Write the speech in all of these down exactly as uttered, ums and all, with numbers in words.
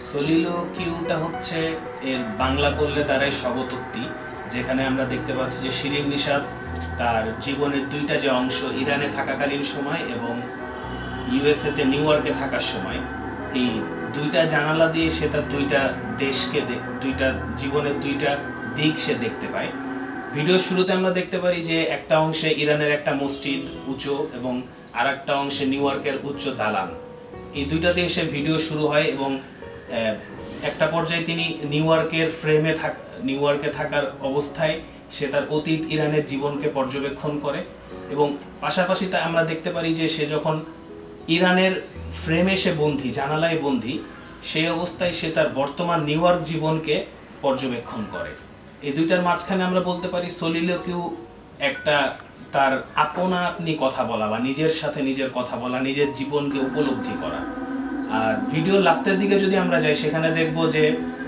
সলিলোকিউটা হচ্ছে এর বাংলা বললে তারাই শবতোক্তি, যেখানে আমরা দেখতে পাচ্ছি যে শিরিন নিশাত তার জীবনের দুইটা যে অংশ, ইরানে থাকাকালীন সময় এবং ইউএসএতে নিউ ইয়র্কে থাকার সময়, এই দুইটা জানালা দিয়ে সে তার দুইটা দেশকে, দুইটা জীবনের দুইটা দিক সে দেখতে পায়। ভিডিওর শুরুতে আমরা দেখতে পারি যে একটা অংশে ইরানের একটা মসজিদ উঁচু এবং আর একটা অংশে নিউ ইয়র্কের উচ্চ দালান। এই দুইটা দিয়ে সে ভিডিও শুরু হয় এবং একটা পর্যায়ে তিনি নিউ ইয়র্কের ফ্রেমে থাক নিউ ইয়র্কে থাকার অবস্থায় সে তার অতীত ইরানের জীবনকে পর্যবেক্ষণ করে এবং পাশাপাশি তা আমরা দেখতে পারি যে সে যখন ইরানের ফ্রেমে সে বন্দী, জানালায় বন্দী, সেই অবস্থায় সে তার বর্তমান নিউ ইয়র্ক জীবনকে পর্যবেক্ষণ করে। এই দুইটার মাঝখানে আমরা বলতে পারি সলিলোকিউ একটা তার আপনা আপনি কথা বলা বা নিজের সাথে নিজের কথা বলা, নিজের জীবনকে উপলব্ধি করা। আর ভিডিওর লাস্টের দিকে যদি আমরা যাই, সেখানে দেখব যে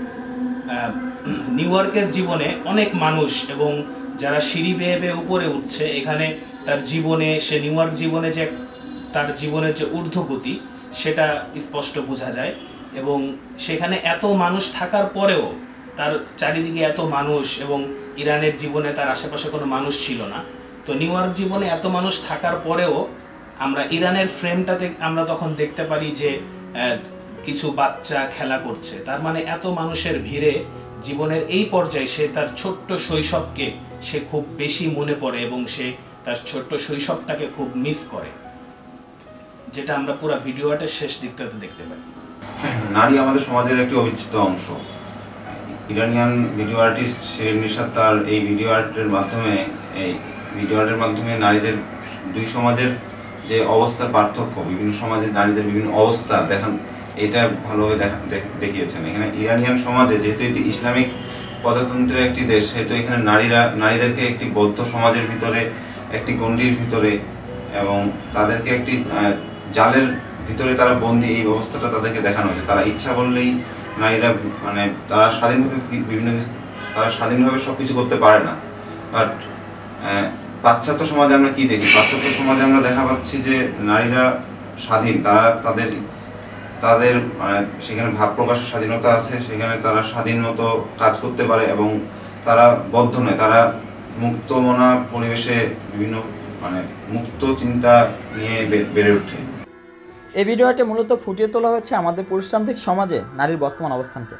নিউ ইয়র্কের জীবনে অনেক মানুষ এবং যারা সিঁড়ি বেয়ে বেয়ে উপরে উঠছে, এখানে তার জীবনে, সে নিউ ইয়র্ক জীবনে যে তার জীবনের যে ঊর্ধ্বগতি সেটা স্পষ্ট বোঝা যায় এবং সেখানে এত মানুষ থাকার পরেও তার চারিদিকে এত মানুষ এবং ইরানের জীবনে তার আশেপাশে কোনো মানুষ ছিল না। তো নিউ ইয়র্ক জীবনে এত মানুষ থাকার পরেও আমরা ইরানের ফ্রেমটাতে আমরা তখন দেখতে পারি যে কিছু বাচ্চা খেলা করছে। তার মানে এত মানুষের ভিড়ে জীবনের এই পর্যায়ে সে তার ছোট্ট শৈশবকে সে খুব বেশি মনে পড়ে এবং সে তার ছোট্ট শৈশবটাকে খুব মিস করে, যেটা আমরা পুরো ভিডিওটার শেষ দিকটাতে দেখতে পাই। নারী আমাদের সমাজের একটি অবিচ্ছেদ্য অংশ। Iranian video artist Shirin Neshat তার এই ভিডিও আর্টের মাধ্যমে এই ভিডিও আর্টের মাধ্যমে নারীদের দুই সমাজের যে অবস্থার পার্থক্য, বিভিন্ন সমাজের নারীদের বিভিন্ন অবস্থা দেখান, এটা ভালোভাবে দেখিয়েছেন। এখানে ইরানিয়ান সমাজে, যেহেতু এটি ইসলামিক প্রজাতন্ত্রের একটি দেশ, সেহেতু এখানে নারীরা নারীদেরকে একটি বদ্ধ সমাজের ভিতরে, একটি গণ্ডির ভিতরে এবং তাদেরকে একটি জালের ভিতরে তারা বন্দী, এই অবস্থাটা তাদেরকে দেখানো হয়েছে। তারা ইচ্ছা করলেই নারীরা মানে তারা স্বাধীনভাবে বিভিন্ন তারা স্বাধীনভাবে সব কিছু করতে পারে না। বাট পাশ্চাত্য সমাজে আমরা কি দেখি? পাশ্চাত্য সমাজে আমরা দেখা পাচ্ছি যে নারীরা স্বাধীন, তারা তাদের তাদের মানে সেখানে ভাব প্রকাশের স্বাধীনতা আছে, সেখানে তারা স্বাধীন মতো কাজ করতে পারে এবং তারা বদ্ধ নয়, তারা মুক্তমনা পরিবেশে বিভিন্ন মানে মুক্ত চিন্তা নিয়ে বেড়ে ওঠে। এই ভিডিওটি মূলত ফুটিয়ে তোলা হচ্ছে আমাদের পুরুষতান্ত্রিক সমাজে নারীর বর্তমান অবস্থানকে,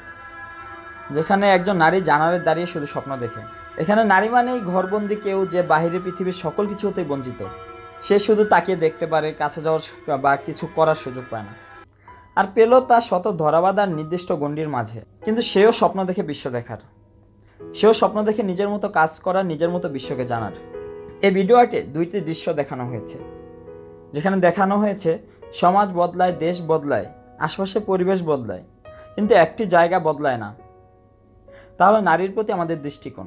যেখানে একজন নারী জানালায় দাঁড়িয়ে শুধু স্বপ্ন দেখে। এখানে নারী মানেই ঘরবন্দি কেউ, যে বাহিরের পৃথিবীর সকল কিছু হতেই বঞ্চিত। সে শুধু তাকিয়ে দেখতে পারে, কাছে যাওয়ার বা কিছু করার সুযোগ পায় না, আর পেল তা শত ধরাবাঁধার নির্দিষ্ট গণ্ডির মাঝে। কিন্তু সেও স্বপ্ন দেখে বিশ্ব দেখার, সেও স্বপ্ন দেখে নিজের মতো কাজ করার, নিজের মতো বিশ্বকে জানার। এই ভিডিওতে দুইটি দৃশ্য দেখানো হয়েছে, যেখানে দেখানো হয়েছে সমাজ বদলায়, দেশ বদলায়, আশপাশের পরিবেশ বদলায়, কিন্তু একটি জায়গা বদলায় না। তাহলে নারীর প্রতি আমাদের দৃষ্টিকোণ।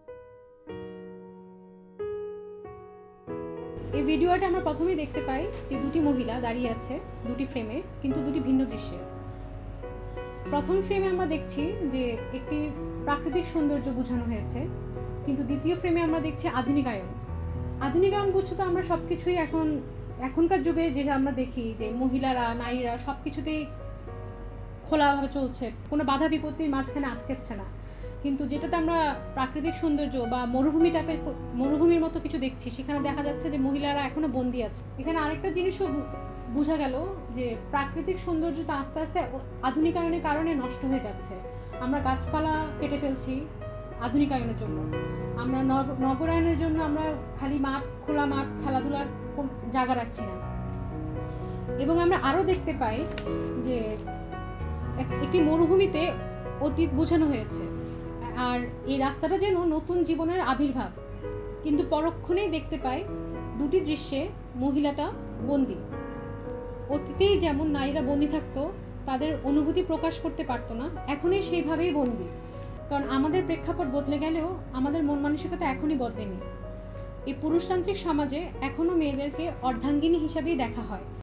এই ভিডিওটা আমরা প্রথমেই দেখতে পাই যে দুটি মহিলা দাঁড়িয়ে আছে দুটি ফ্রেমে, কিন্তু দুটি ভিন্ন দৃশ্যে। প্রথম ফ্রেমে আমরা দেখছি যে একটি প্রাকৃতিক সৌন্দর্য বোঝানো হয়েছে, কিন্তু দ্বিতীয় ফ্রেমে আমরা দেখছি আধুনিকায়ন। আধুনিকায়ন বুঝছো তো আমরা সব কিছুই এখন এখনকার যুগে যে আমরা দেখি যে মহিলারা, নারীরা সব কিছুতেই খোলাভাবে চলছে, কোনো বাধা বিপত্তির মাঝখানে আটকেচ্ছে না। কিন্তু যেটাতে আমরা প্রাকৃতিক সৌন্দর্য বা মরুভূমি টাইপের মরুভূমির মতো কিছু দেখছি, সেখানে দেখা যাচ্ছে যে মহিলারা এখনো বন্দী আছে। এখানে আরেকটা জিনিসও বোঝা গেল যে প্রাকৃতিক সৌন্দর্যটা আস্তে আস্তে আধুনিকায়নের কারণে নষ্ট হয়ে যাচ্ছে। আমরা গাছপালা কেটে ফেলছি আধুনিকায়নের জন্য, আমরা নগরায়নের জন্য আমরা খালি মাঠ, খোলা মাঠ, খেলাধুলার জায়গা রাখছি না। এবং আমরা আরও দেখতে পাই যে একটি মরুভূমিতে অতীত বোঝানো হয়েছে, আর এই রাস্তাটা যেন নতুন জীবনের আবির্ভাব। কিন্তু পরক্ষণেই দেখতে পাই দুটি দৃশ্যে মহিলাটা বন্দী। অতীতেই যেমন নারীরা বন্দী থাকতো, তাদের অনুভূতি প্রকাশ করতে পারতো না, এখনই সেইভাবেই বন্দী। কারণ আমাদের প্রেক্ষাপট বদলে গেলেও আমাদের মন মানসিকতা এখনই বদলেনি। এই পুরুষতান্ত্রিক সমাজে এখনও মেয়েদেরকে অর্ধাঙ্গিনী হিসাবেই দেখা হয়।